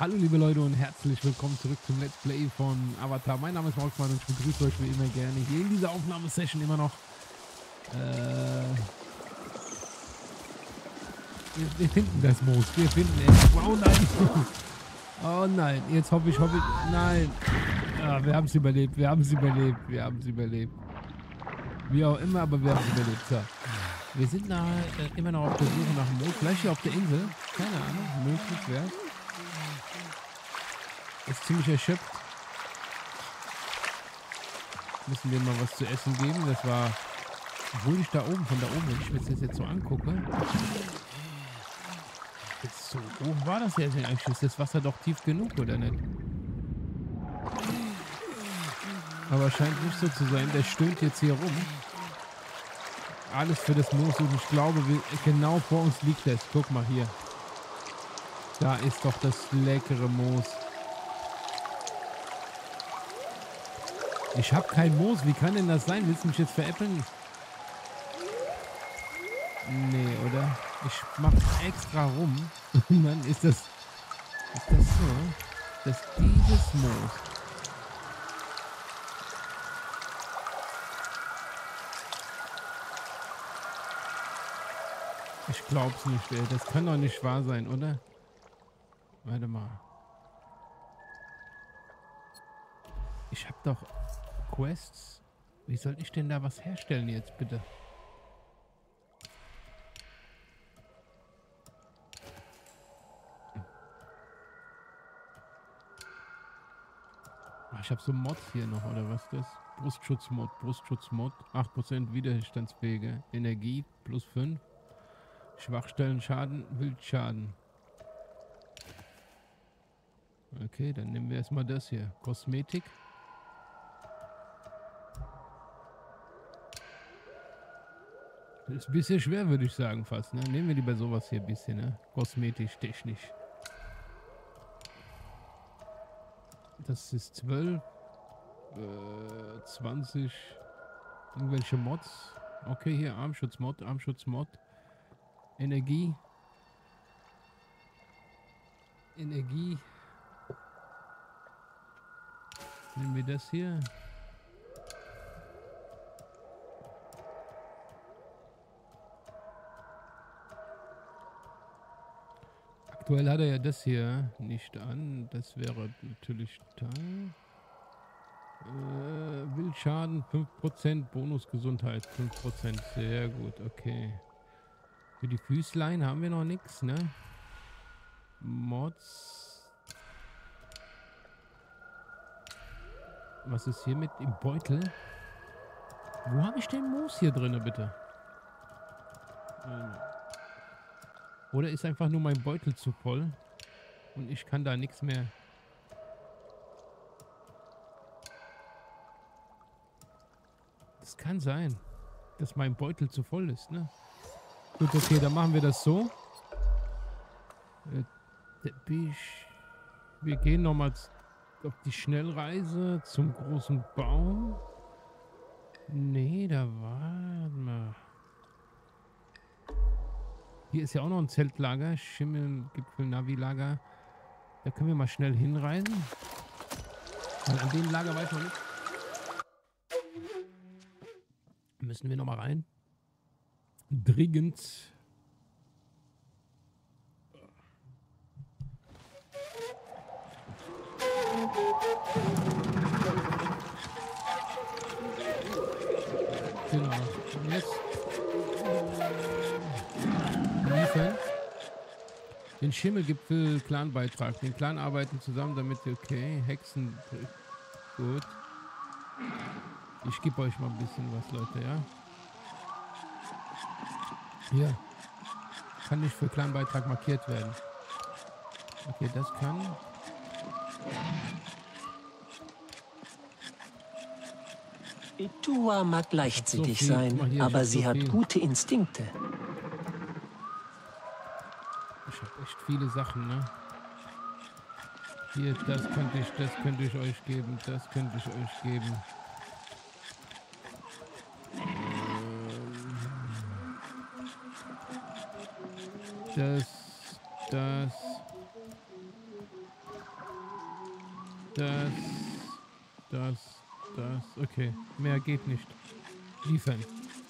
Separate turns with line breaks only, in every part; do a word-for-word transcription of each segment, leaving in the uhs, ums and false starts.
Hallo liebe Leute und herzlich willkommen zurück zum Let's Play von Avatar. Mein Name ist Marksmann und ich begrüße euch wie immer gerne hier in dieser Aufnahmesession immer noch. Äh, wir, wir finden das Moos, wir finden es. Oh nein! Oh nein, jetzt hoffe ich, hoffe ich, nein. Ah, wir haben es überlebt, wir haben es überlebt, wir haben es überlebt. Wie auch immer, aber wir haben es überlebt. So. Wir sind da, äh, immer noch auf der Suche nach dem Moos. Vielleicht hier auf der Insel. Keine Ahnung, möglich wäre es. Ist ziemlich erschöpft. Müssen wir mal was zu essen geben. Das war, obwohl ich da oben, von da oben, wenn ich mir das jetzt so angucke. Jetzt so hoch war das jetzt eigentlich. Ist das Wasser doch tief genug, oder nicht? Aber scheint nicht so zu sein. Der stöhnt jetzt hier rum. Alles für das Moos und ich glaube, wir, genau vor uns liegt es. Guck mal hier. Da ist doch das leckere Moos. Ich habe kein Moos. Wie kann denn das sein? Willst du mich jetzt veräppeln? Nee, oder? Ich mache extra rum. Und dann ist das... Ist das so? Dass dieses Moos... Ich glaub's nicht, ey. Das kann doch nicht wahr sein, oder? Warte mal. Ich hab doch Quests. Wie soll ich denn da was herstellen jetzt, bitte? Ach, ich hab so Mods hier noch, oder was ist das? Brustschutzmod, Brustschutzmod. acht Prozent widerstandsfähige. Energie plus fünf. Schwachstellen, Schaden, Wildschaden. Okay, dann nehmen wir erstmal das hier. Kosmetik. Das ist ein bisschen schwer, würde ich sagen, fast. Ne? Nehmen wir lieber sowas hier ein bisschen, ne? Kosmetisch, technisch. Das ist zwölf. Äh, zwanzig. Irgendwelche Mods. Okay, hier Armschutzmod, Armschutzmod. Energie. Energie. Nehmen wir das hier. Aktuell hat er ja das hier nicht an. Das wäre natürlich Teil. Äh, Wildschaden fünf Prozent, Bonusgesundheit fünf Prozent. Sehr gut, okay. Für die Füßlein haben wir noch nichts, ne? Mods. Was ist hier mit dem Beutel? Wo habe ich den Moos hier drin, bitte? Oder ist einfach nur mein Beutel zu voll und ich kann da nichts mehr. Das kann sein, dass mein Beutel zu voll ist, ne? Gut, okay, dann machen wir das so. Wir gehen nochmal auf die Schnellreise zum großen Baum. Nee, da war mal. Hier ist ja auch noch ein Zeltlager. Schimmelgipfel, Navi-Lager. Da können wir mal schnell hinreisen. Und an dem Lager weiß man nicht. Müssen wir nochmal rein. Dringend. Genau. Und jetzt liefern den Schimmelgipfel Clan-Beitrag. Den Clan arbeiten zusammen, damit, okay, Hexen, gut. Ich gebe euch mal ein bisschen was, Leute, ja. Hier. Kann nicht für Clan-Beitrag markiert werden. Okay, das kann.
Etua mag leichtsinnig
so
sein,
mal hier,
aber sie
so
hat
viel.
gute Instinkte.
Ich habe echt viele Sachen, ne? Hier, das könnte ich, das könnte ich euch geben, das könnte ich euch geben. Das, das. Das, das, das. Okay, mehr geht nicht. Liefern.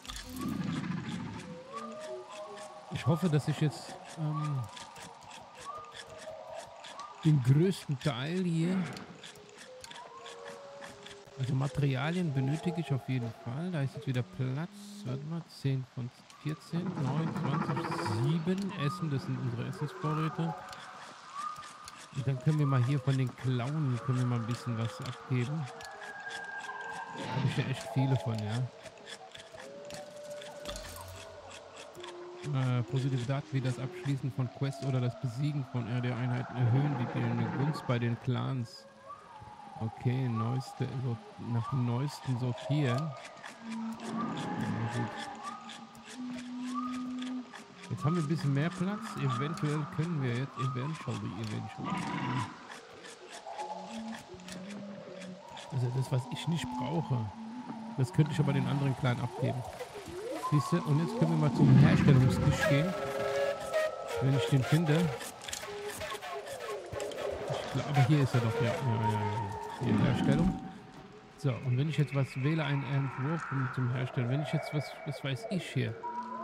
Ich hoffe, dass ich jetzt ähm, den größten Teil hier, also Materialien benötige ich auf jeden Fall. Da ist jetzt wieder Platz. Warte mal, zehn von vierzehn, neun, zwanzig, sieben Essen. Das sind unsere Essensvorräte. Und dann können wir mal hier von den Klauen, können wir mal ein bisschen was abgeben. Da habe ich ja echt viele von, ja. Äh, positive Daten wie das Abschließen von Quests oder das Besiegen von R D-Einheiten erhöhen die, die Gunst bei den Clans. Okay, neueste, also nach dem neuesten sortieren. Ja, gut. Jetzt haben wir ein bisschen mehr Platz. Eventuell können wir jetzt eventually, eventually. Also das, was ich nicht brauche, das könnte ich aber den anderen Clan abgeben. Siehst du? Und jetzt können wir mal zum Herstellungstisch gehen. Wenn ich den finde. Ich glaub, aber hier ist er doch. Ja, ja, ja, ja. Hier, Herstellung. So, und wenn ich jetzt was wähle, einen Entwurf zum Herstellen. Wenn ich jetzt was, was weiß ich hier.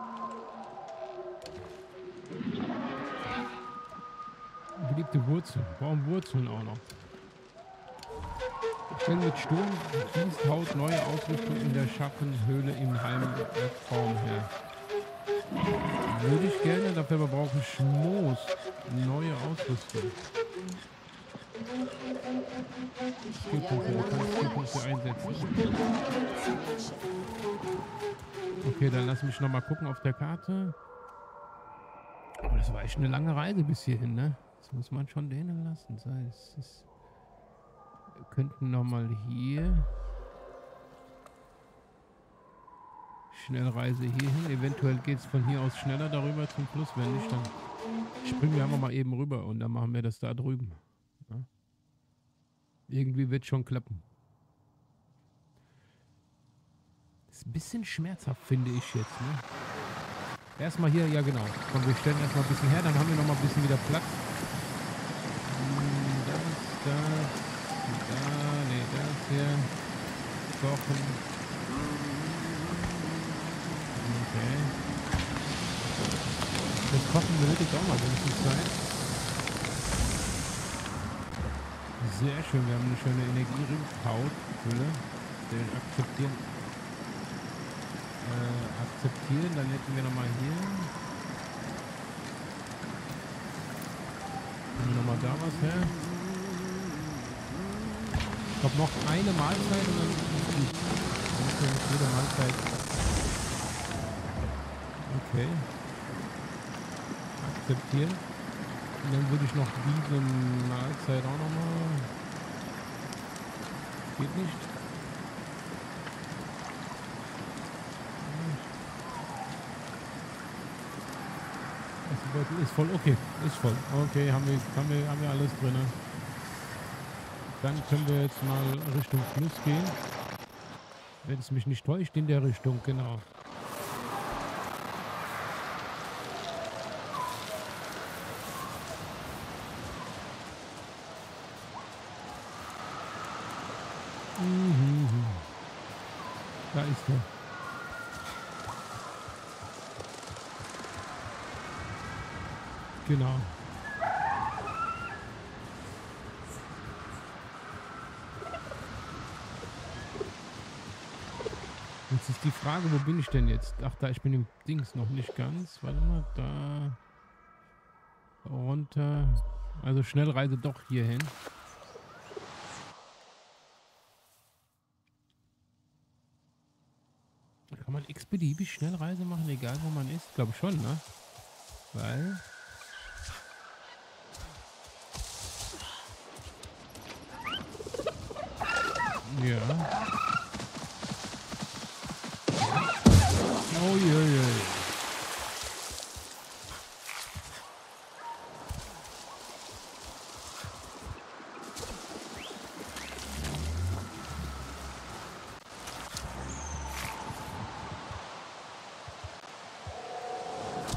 Beliebte Wurzeln. Warum Wurzeln auch noch? Stellen mit Sturm, fließt Haut, neue Ausrüstung in der Schattenhöhle im Heimraum her. Würde ich gerne, dafür aber brauche ich Moos. Neue Ausrüstung. Skillpunkte, du kannst Skillpunkte einsetzen. Okay, dann lass mich nochmal gucken auf der Karte. Oh, das war echt eine lange Reise bis hierhin, ne? Das muss man schon denen lassen. So, es ist wir könnten nochmal hier Schnellreise hierhin. Eventuell geht es von hier aus schneller darüber zum Fluss. Wenn nicht, dann springen wir einfach mal eben rüber und dann machen wir das da drüben. Ja? Irgendwie wird schon klappen. Ist ein bisschen schmerzhaft, finde ich jetzt. Ne? Erstmal hier, ja genau. Komm, wir stellen erstmal ein bisschen her, dann haben wir nochmal ein bisschen wieder Platz. Das, das. Da, nee, das hier. Kochen. Okay. Das Kochen benötigt auch mal ein bisschen Zeit. Sehr schön, wir haben eine schöne Energiehautfülle. Den akzeptieren. Äh, akzeptieren, dann hätten wir nochmal hier. Nehmen wir nochmal da was her. Ich glaube noch eine Mahlzeit und dann ist gut. Dann können wir jede Mahlzeit. Okay. Akzeptieren. Und dann würde ich noch diese Mahlzeit auch nochmal. Geht nicht. Das Beutel ist voll. Okay, ist voll. Okay, haben wir, haben wir, haben wir alles drin. Dann können wir jetzt mal Richtung Fluss gehen. Wenn es mich nicht täuscht, in der Richtung, genau. Mhm. Da ist er. Genau. Jetzt ist die Frage, wo bin ich denn jetzt? Ach da, ich bin im Dings noch nicht ganz. Warte mal, da runter. Also Schnellreise doch hier hin. Kann man x-beliebig Schnellreise machen, egal wo man ist? Glaube ich schon, ne? Weil... Ja. Oh je, je.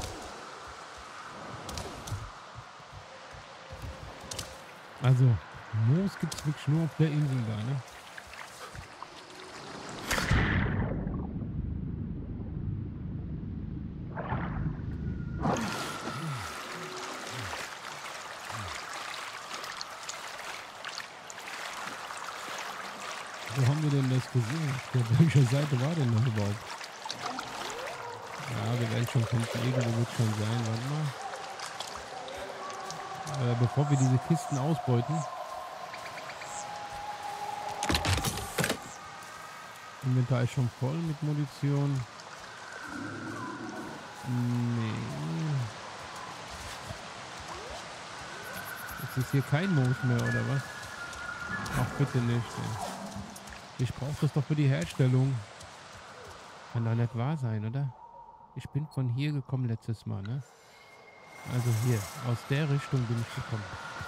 Also, Moos gibt es wirklich nur auf der Insel da, ne? Wo haben wir denn das gesehen? Auf welcher Seite war denn das überhaupt? Ja, wir werden schon finden. Irgendwo wird schon sein. Warte mal. Äh, bevor wir diese Kisten ausbeuten. Inventar ist schon voll mit Munition. Nee. Jetzt ist hier kein Moos mehr, oder was? Ach, bitte nicht. Ey. Ich brauche das doch für die Herstellung. Kann doch nicht wahr sein, oder? Ich bin von hier gekommen letztes Mal, ne? Also hier, aus der Richtung bin ich gekommen.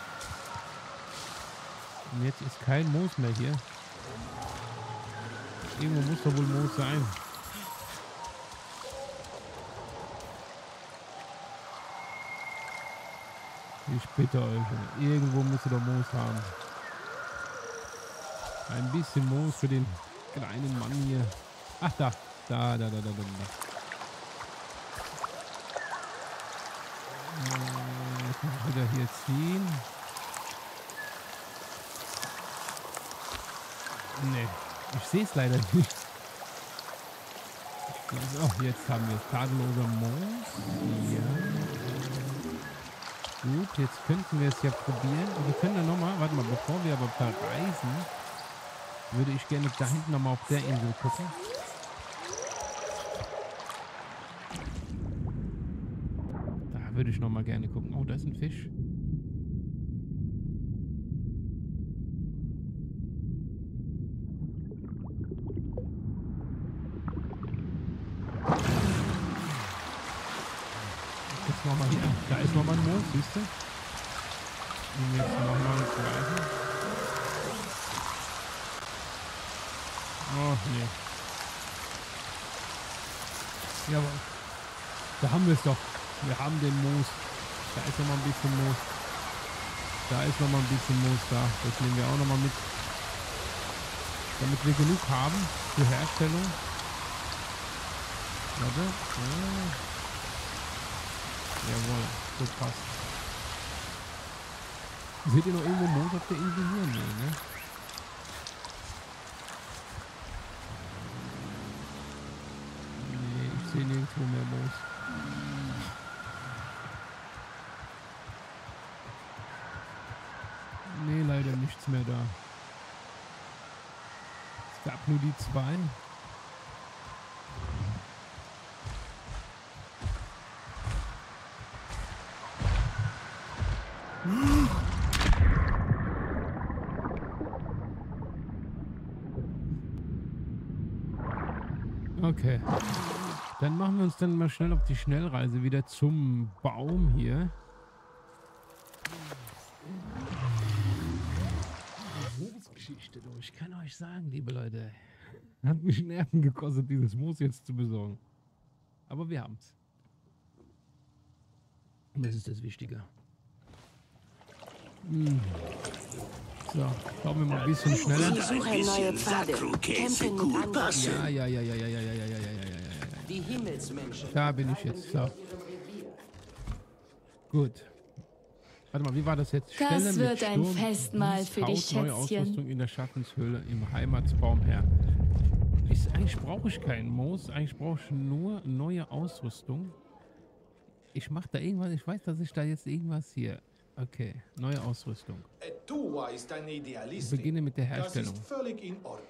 Und jetzt ist kein Moos mehr hier. Irgendwo muss doch wohl Moos sein. Ich bitte euch, irgendwo müsst ihr doch Moos haben. Ein bisschen Moos für den kleinen Mann hier. Ach, da. Da, da, da, da, da, da. Jetzt muss ich wieder hier ziehen. Nee, ich sehe es leider nicht. Oh, jetzt haben wir es. Tadelloser Moos. Ja. Gut, jetzt könnten wir es ja probieren. Und wir können dann nochmal, warte mal, bevor wir aber verreisen, würde ich gerne da hinten nochmal auf der Insel gucken. Da würde ich nochmal gerne gucken. Oh, da ist ein Fisch. Jetzt nochmal hier. Da ist nochmal ein Moos, siehst du? Und jetzt nochmal das Gleiche. Oh, nee. Jawohl. Da haben wir es doch. Wir haben den Moos. Da ist noch mal ein bisschen Moos. Da ist noch mal ein bisschen Moos da. Das nehmen wir auch noch mal mit. Damit wir genug haben für Herstellung. Warte. Ja. Jawohl. So passt. Seht ihr noch irgendwo Moos auf der Insel hier? Nee, ne? Nee, ich sehe nirgendwo mehr Moos. Nee, leider nichts mehr da. Es gab nur die zwei. Okay. Dann machen wir uns dann mal schnell auf die Schnellreise wieder zum Baum hier. Moosgeschichte, du. Ich kann euch sagen, liebe Leute, hat mich Nerven gekostet, dieses Moos jetzt zu besorgen. Aber wir haben's. Und das ist das Wichtige. Hm. So, schauen wir mal ein bisschen schneller.
Ich suche neue Pfade. Kämpfen mit anderen.
Ja, ja, ja, ja, ja, ja, ja, ja, ja, ja, ja, ja.
Die Himmelsmenschen.
Da bin ich jetzt. So. Gut. Warte mal, wie war das jetzt?
Das
Stelle
wird
mit
ein
Sturm,
Festmahl für die
Haut, neue
Schätzchen.
Ausrüstung in der Schaffenshöhle im Heimatsbaum her. Ich, eigentlich brauche ich keinen Moos. Eigentlich brauche ich nur neue Ausrüstung. Ich mache da irgendwas. Ich weiß, dass ich da jetzt irgendwas hier... Okay, neue Ausrüstung.
Tua ist eine
Ich
Idealistin.
beginne mit der
Das
Herstellung.
ist völlig in Ordnung.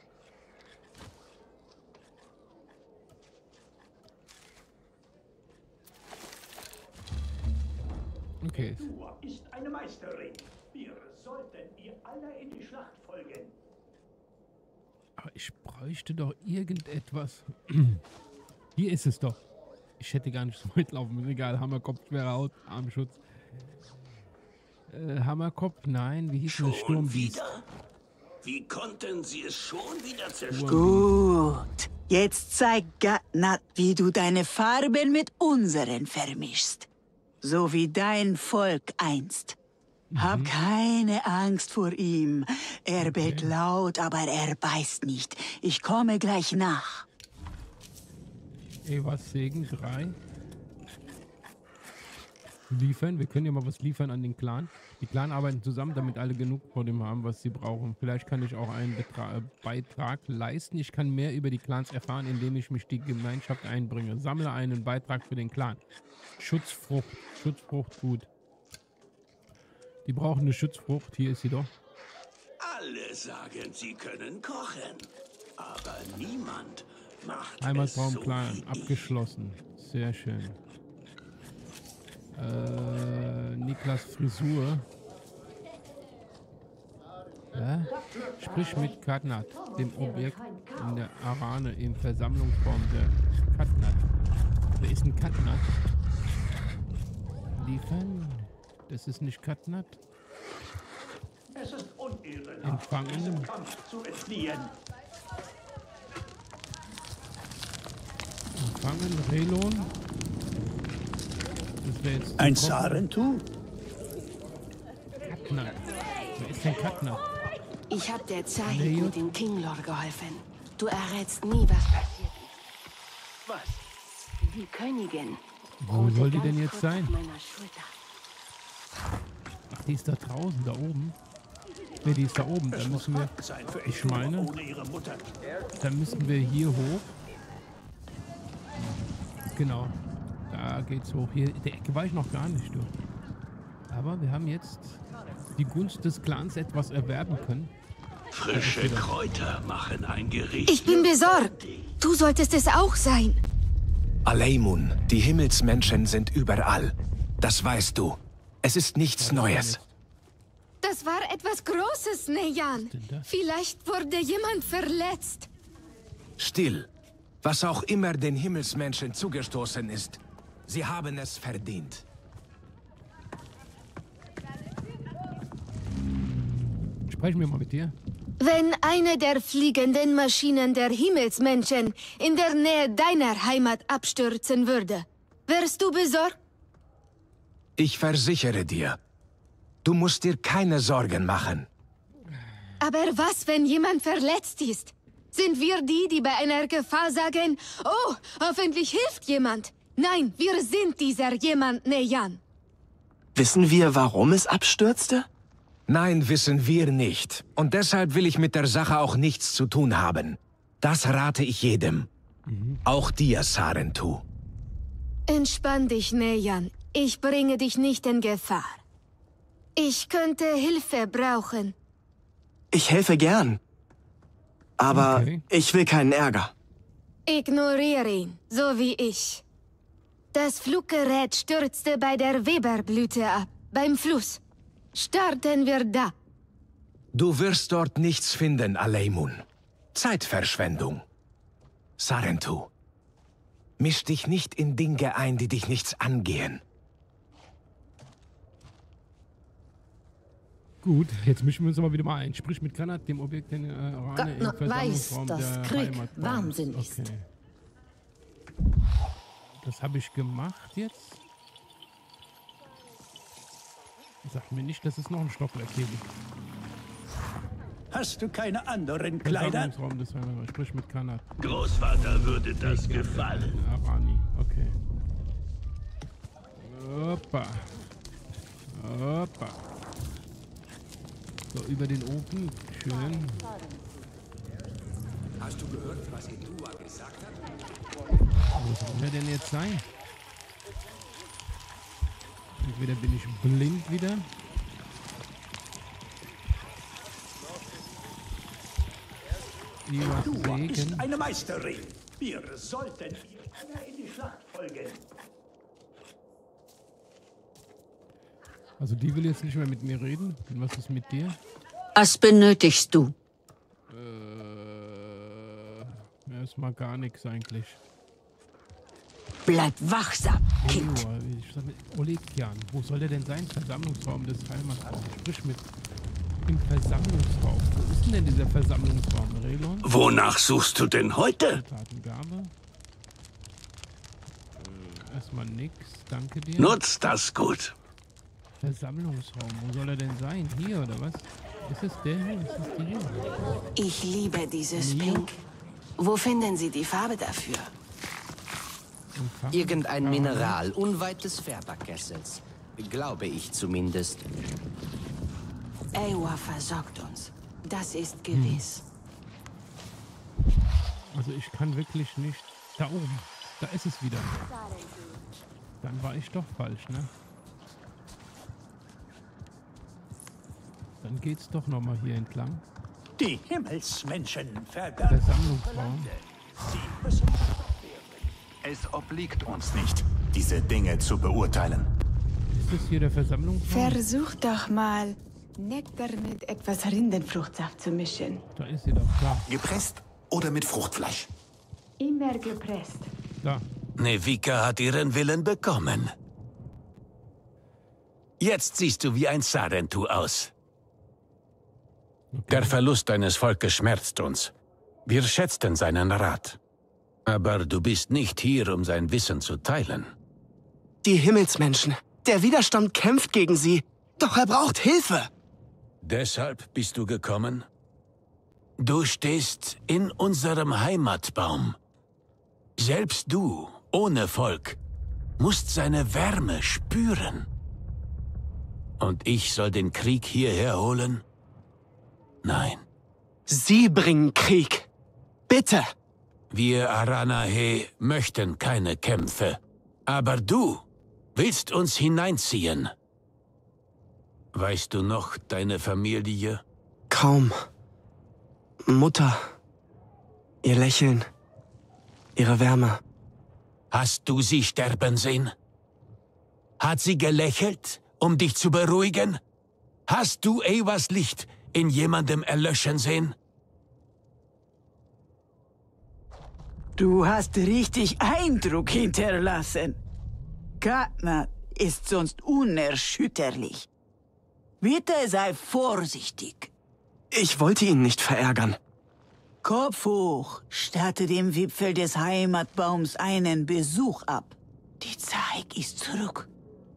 Okay.
Tua ist eine Meisterin. Wir sollten ihr alle in die Schlacht folgen.
Aber ich bräuchte doch irgendetwas. Hier ist es doch. Ich hätte gar nicht so weit laufen müssen. Egal, Hammerkopf, schwere Haut, Armschutz. Äh, Hammerkopf, nein, wie hieß das? Sturmbiest.
Wie konnten Sie es schon wieder zerstören?
Gut. Jetzt zeig Gatnat, wie du deine Farben mit unseren vermischst. So wie dein Volk einst. Hab keine Angst vor ihm. Er bellt laut, aber er beißt nicht. Ich komme gleich nach.
Evas Segen drei. Liefern. Wir können ja mal was liefern an den Clan. Die Clan arbeiten zusammen, damit alle genug von dem haben, was sie brauchen. Vielleicht kann ich auch einen Betra- äh, Beitrag leisten. Ich kann mehr über die Clans erfahren, indem ich mich die Gemeinschaft einbringe. Sammle einen Beitrag für den Clan. Schutzfrucht. Schutzfrucht, gut. Die brauchen eine Schutzfrucht. Hier ist sie doch.
Alle sagen, sie können kochen. Aber niemand macht
Heimatraum
es so
Clan.
wie ich.
Abgeschlossen. Sehr schön. Äh, Niklas Frisur. Ja? Sprich mit Katnat, dem Objekt in der Arane im Versammlungsraum der Katnat. Wer ist ein Katnat? Liefern? Das ist nicht Katnat.
Es ist unehrenhaft,
Empfangen.
diesem Kampf zu entfliehen.
Empfangen, Relon. Das wäre jetzt
Ein
zu kochen.
Sarentu?
Katnat. Wer ist denn Katnat?
Ich hab der Zahid
Leo?
mit dem Kinglor geholfen. Du errätst nie, was passiert ist.
Was?
Die Königin.
Wo
ruhte
soll die
ganz
denn jetzt
kurz
sein?
auf meiner Schulter.
Ach, die ist da draußen, da oben. Ne, die ist da oben. Da müssen wir.
Sein für
Ich meine,
ohne ihre Mutter.
da müssen wir hier hoch. Genau. Da geht's hoch. Hier, der Ecke war ich noch gar nicht, du. Aber wir haben jetzt die Gunst des Clans etwas erwerben können.
Frische Kräuter machen ein Gericht.
Ich bin besorgt. Du solltest es auch sein.
Aleimun, die Himmelsmenschen sind überall. Das weißt du. Es ist nichts Neues.
Das war etwas Großes, Nejan.
denn das?
Vielleicht wurde jemand verletzt.
Still. Was auch immer den Himmelsmenschen zugestoßen ist, sie haben es verdient.
Sprechen wir mal mit dir.
Wenn eine der fliegenden Maschinen der Himmelsmenschen in der Nähe deiner Heimat abstürzen würde, wärst du besorgt?
Ich versichere dir, du musst dir keine Sorgen machen.
Aber was, wenn jemand verletzt ist? Sind wir die, die bei einer Gefahr sagen, oh, hoffentlich hilft jemand? Nein, wir sind dieser jemand, Nejan.
Wissen wir, warum es abstürzte?
Nein, wissen wir nicht. Und deshalb will ich mit der Sache auch nichts zu tun haben. Das rate ich jedem. Auch dir, Sarentu.
Entspann dich, Nejan. Ich bringe dich nicht in Gefahr. Ich könnte Hilfe brauchen.
Ich helfe gern. Aber
Okay.
ich will keinen Ärger.
Ignoriere ihn, so wie ich. Das Fluggerät stürzte bei der Weberblüte ab, beim Fluss. Starten wir da.
Du wirst dort nichts finden, Aleimun. Zeitverschwendung. Sarentu, misch dich nicht in Dinge ein, die dich nichts angehen.
Gut, jetzt mischen wir uns aber wieder mal ein. Sprich mit Granat, dem Objekt in der Arane im
Gott weiß,
Versammlungsraum
dass
der
Krieg
Heimatbaum.
wahnsinnig ist.
Okay. Das habe ich gemacht jetzt. Sag mir nicht, dass es noch ein Stockwerk hier gibt.
Hast du keine anderen Kleider?
Versammlungsraum des Heimatbaums. Sprich mit Granat.
Großvater würde das gefallen.
Arani, okay. Hoppa. Hoppa. So, über den Ofen. Schön.
Hast du gehört, was Etua gesagt hat?
Wo soll er denn jetzt sein? Entweder bin ich blind wieder. Evas
Du bist
Segen.
eine Meisterin. Wir sollten ihr alle in die Schlacht folgen.
Also die will jetzt nicht mehr mit mir reden. Und was ist mit dir?
Was benötigst du?
Äh, erstmal gar nichts eigentlich.
Bleib wachsam, Kind.
Ewa, ich sag mit Olekian. Wo soll der denn sein? Versammlungsraum des Heimatraums. Sprich mit im Versammlungsraum. Wo ist denn, denn dieser Versammlungsraum? Relon?
Wonach suchst du denn heute?
Tatengabe. Äh, erstmal nix. Danke dir.
Nutzt das gut.
Versammlungsraum. Wo soll er denn sein? Hier oder was? Ist es der hier? Ist es die hier?
Ich liebe dieses
Neo?
Pink. Wo finden Sie die Farbe dafür?
Irgendein Mineral unweit des Färberkessels. Glaube ich zumindest.
Eywa versorgt uns. Das ist gewiss.
Also ich kann wirklich nicht... Da oben. Da ist es wieder. Dann war ich doch falsch, ne? Dann geht's doch nochmal hier entlang.
Die Himmelsmenschen verderben
Versammlungsraum.
Sie müssen versorgt werden. Es obliegt uns nicht, diese Dinge zu beurteilen.
Ist das hier der Versammlungsraum?
Versuch doch mal, Nektar mit etwas Rindenfruchtsaft zu mischen.
Da ist sie doch, klar.
Gepresst oder mit Fruchtfleisch?
Immer gepresst.
Da.
Nevika hat ihren Willen bekommen. Jetzt siehst du wie ein Sarentu aus.
Okay.
Der Verlust deines Volkes schmerzt uns. Wir schätzten seinen Rat.
Aber du bist nicht hier, um sein Wissen zu teilen.
Die Himmelsmenschen. Der Widerstand kämpft gegen sie. Doch er braucht Hilfe.
Deshalb bist du gekommen? Du stehst in unserem Heimatbaum. Selbst du, ohne Volk, musst seine Wärme spüren. Und ich soll den Krieg hierher holen? Nein.
Sie bringen Krieg. Bitte.
Wir Aranahe möchten keine Kämpfe. Aber du willst uns hineinziehen. Weißt du noch deine Familie?
Kaum. Mutter. Ihr Lächeln. Ihre Wärme.
Hast du sie sterben sehen? Hat sie gelächelt, um dich zu beruhigen? Hast du Eywas Licht in jemandem erlöschen sehen?
Du hast richtig Eindruck hinterlassen. Katna ist sonst unerschütterlich. Bitte sei vorsichtig.
Ich wollte ihn nicht verärgern.
Kopf hoch, statte dem Wipfel des Heimatbaums einen Besuch ab. Die Zeit ist zurück.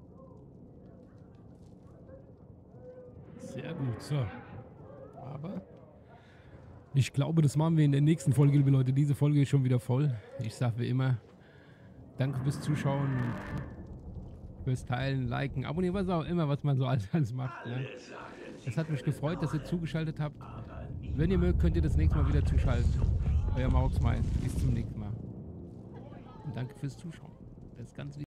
Sehr gut, so. Aber ich glaube, das machen wir in der nächsten Folge, liebe Leute. Diese Folge ist schon wieder voll. Ich sage wie immer, danke fürs Zuschauen, fürs Teilen, Liken, Abonnieren, was auch immer, was man so alles, alles macht. Ne? Es hat mich gefreut, dass ihr zugeschaltet habt. Wenn ihr mögt, könnt ihr das nächste Mal wieder zuschalten. Euer Mauxmein. Bis zum nächsten Mal. Und danke fürs Zuschauen. Das ist ganz lieb.